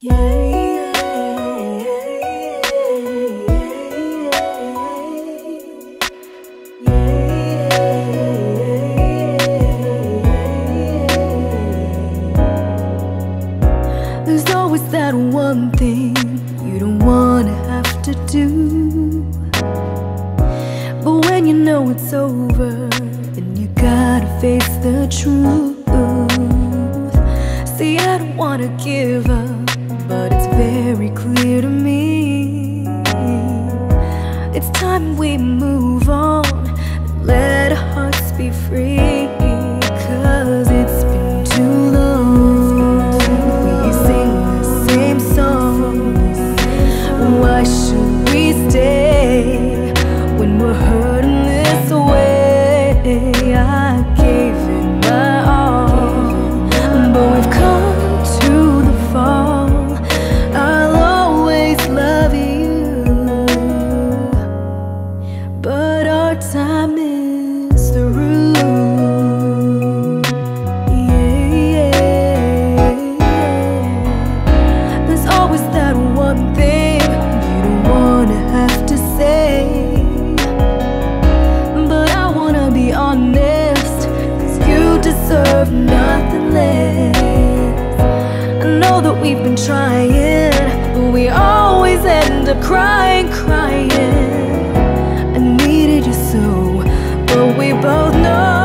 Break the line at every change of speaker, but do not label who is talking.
There's always that one thing you don't wanna have to do, but when you know it's over, then you gotta face the truth. See, I don't wanna give up, but it's very clear to me it's time we move on and let our hearts be free. 'Cause it's been too long we sing the same song. Why should we stay when we're hurting this way? I gave it my all, but we've come to the fall. I'll always love you, but our time is through. There's always that one thing you don't wanna have to say, but I wanna be honest, 'cause you deserve nothing less. I know that we've been trying, but we always end up crying. I needed you so, but we both know